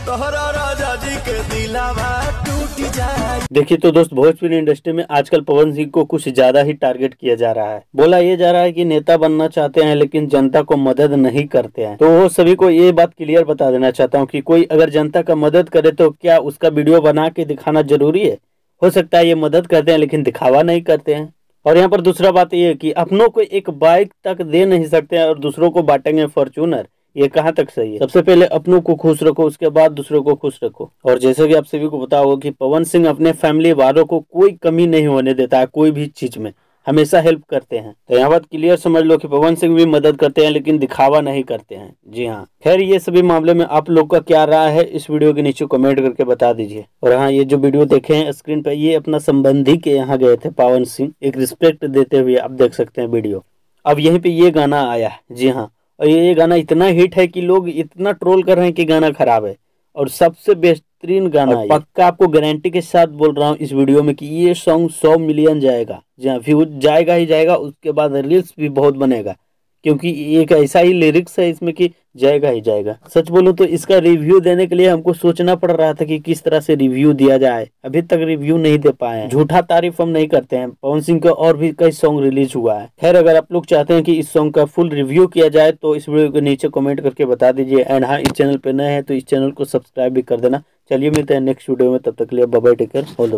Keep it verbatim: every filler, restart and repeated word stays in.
तोहरा राजा जी के दिलावा टूट जाए। देखिए तो दोस्त, भोजपुरी इंडस्ट्री में आजकल पवन सिंह को कुछ ज्यादा ही टारगेट किया जा रहा है। बोला ये जा रहा है कि नेता बनना चाहते हैं लेकिन जनता को मदद नहीं करते हैं। तो वो सभी को ये बात क्लियर बता देना चाहता हूँ कि कोई अगर जनता का मदद करे तो क्या उसका वीडियो बना के दिखाना जरूरी है? हो सकता है ये मदद करते हैं लेकिन दिखावा नहीं करते हैं। और यहाँ पर दूसरा बात ये है कि अपनों को एक बाइक तक दे नहीं सकते हैं और दूसरों को बांटेंगे फॉर्च्यूनर। ये कहाँ तक सही है? सबसे पहले अपनों को खुश रखो, उसके बाद दूसरों को खुश रखो। और जैसे कि आप सभी को पता होगा कि पवन सिंह अपने फैमिली वालों को कोई कमी नहीं होने देता है, कोई भी चीज में हमेशा हेल्प करते हैं। तो यहाँ बात क्लियर समझ लो कि पवन सिंह भी मदद करते हैं लेकिन दिखावा नहीं करते हैं। जी हाँ, खैर ये सभी मामले में आप लोग का क्या राय है इस वीडियो के नीचे कमेंट करके बता दीजिए। और हाँ, ये जो वीडियो देखे हैं स्क्रीन पर, ये अपना संबंधी के यहाँ गए थे पवन सिंह, एक रिस्पेक्ट देते हुए आप देख सकते हैं वीडियो। अब यहीं पे ये गाना आया है। जी हाँ, और ये गाना इतना हिट है कि लोग इतना ट्रोल कर रहे हैं कि गाना खराब है, और सबसे बेहतरीन गाना है। पक्का आपको गारंटी के साथ बोल रहा हूँ इस वीडियो में कि ये सॉन्ग सौ मिलियन जाएगा। जहाँ व्यूज जाएगा ही जाएगा, उसके बाद रील्स भी बहुत बनेगा, क्योंकि एक ऐसा ही लिरिक्स है इसमें कि जाएगा ही जाएगा। सच बोलूं तो इसका रिव्यू देने के लिए हमको सोचना पड़ रहा था कि किस तरह से रिव्यू दिया जाए। अभी तक रिव्यू नहीं दे पाए हैं। झूठा तारीफ हम नहीं करते हैं, पवन सिंह का और भी कई सॉन्ग रिलीज हुआ है। खैर, अगर आप लोग चाहते हैं कि इस सॉन्ग का फुल रिव्यू किया जाए तो इस वीडियो के नीचे कमेंट करके बता दीजिए। एंड हाँ, इस चैनल पे नए हैं तो इस चैनल को सब्सक्राइब भी कर देना। चलिए मिलते हैं नेक्स्ट वीडियो में, तब तक के लिए बाय बाय, टेक केयर।